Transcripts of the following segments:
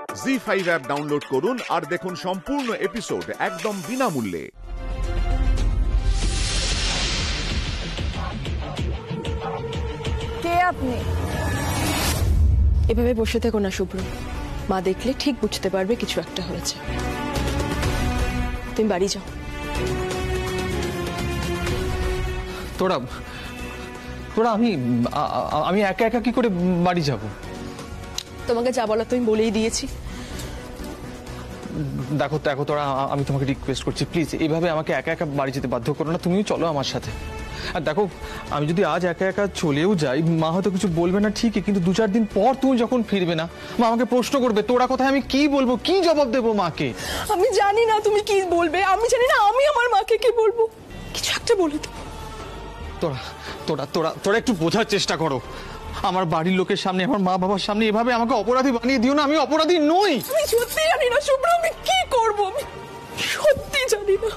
ZEE5 app download করুন আর দেখুন সম্পূর্ণ এপিসোড একদম বিনামূল্যে। কে আপনি? এভাবে বসে থেকো না শুভ্র, মা দেখলে ঠিক বুঝতে পারবে কিছু একটা হয়েছে। তুমি বাড়ি যাও। তোরা আমি একা একা কি করে বাড়ি যাব? তোমাকে যা বলা তুমি বলেই দিয়েছি। দেখো তোরা, আমি তোমাকে রিকোয়েস্ট করছি, প্লিজ এইভাবে আমাকে একা একা বাড়ি যেতে বাধ্য করো না। তুমিও চলো আমার সাথে। আর দেখো, আমি যদি আজ একা একা চলেও যাই, মা হয়তো কিছু বলবে না ঠিকই, কিন্তু 2-4 দিন পর তুমি যখন ফিরবে না, মা আমাকে প্রশ্ন করবে তোরা কোথায়। আমি কি বলবো, কি জবাব দেবো মাকে? আমি জানি না তুমি কি বলবে, আমি জানি না আমি আমার মাকে কি বলবো। কিছু একটা বলে দেবো। তোরা একটু বোঝার চেষ্টা করো। আমার বাড়ির লোকের সামনে, আমার মা বাবার সামনে এভাবে আমাকে অপরাধী বানিয়ে দিও না। আমি অপরাধী নই। আমি সত্যি জানি না শুভ্র, আমি কি করবো, আমি সত্যি জানি না।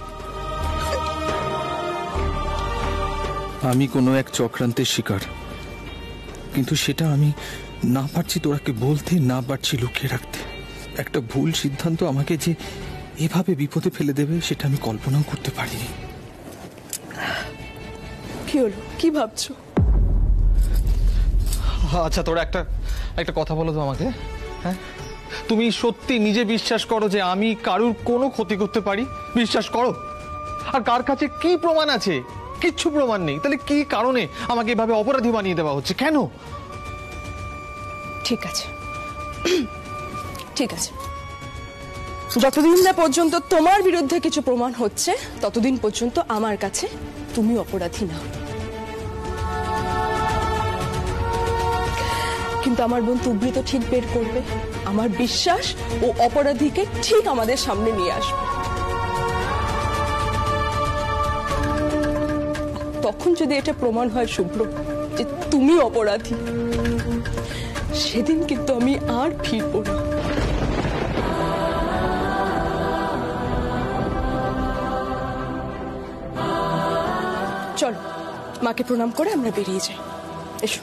আমি কোনো এক চক্রান্তের শিকার, কিন্তু সেটা আমি না পারছি তোরাকে বলতে, না পারছি লুকিয়ে রাখতে। একটা ভুল সিদ্ধান্ত আমাকে যে এভাবে বিপদে ফেলে দেবে সেটা আমি কল্পনাও করতে পারিনি। কি হলো, কি ভাবছো? আচ্ছা, তোরা একটা কথা বলো তো আমাকে। হ্যাঁ, তুমি সত্যি নিজে বিশ্বাস করো যে আমি কারুর কোনো ক্ষতি করতে পারি? বিশ্বাস করো? আর কার কাছে কি প্রমাণ আছে? কিচ্ছু প্রমাণ নেই। তাহলে কি কারণে আমাকে এভাবে অপরাধী বানিয়ে দেওয়া হচ্ছে? কেন? ঠিক আছে, ঠিক আছে, যতদিন না পর্যন্ত তোমার বিরুদ্ধে কিছু প্রমাণ হচ্ছে ততদিন পর্যন্ত আমার কাছে তুমি অপরাধী না। কিন্তু আমার বোন তুবড়ি তো ঠিক বের করবে। আমার বিশ্বাস ও অপরাধীকে ঠিক আমাদের সামনে নিয়ে আসবে। তখন যদি এটা প্রমাণ হয় শুভ্র যে তুমি অপরাধী, সেদিন কিন্তু আমি আর ফিরবো না। চলো, মাকে প্রণাম করে আমরা বেরিয়ে যাই। এসো।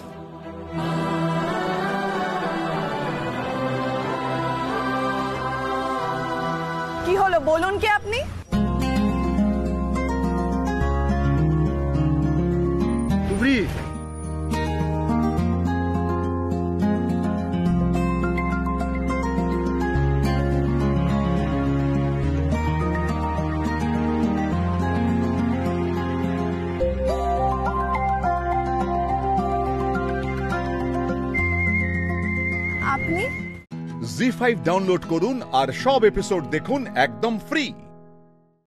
কি হলো বলুন, কে আপনি? আপনি জি5 ডাউনলোড করুন আর সব এপিসোড দেখুন একদম ফ্রি।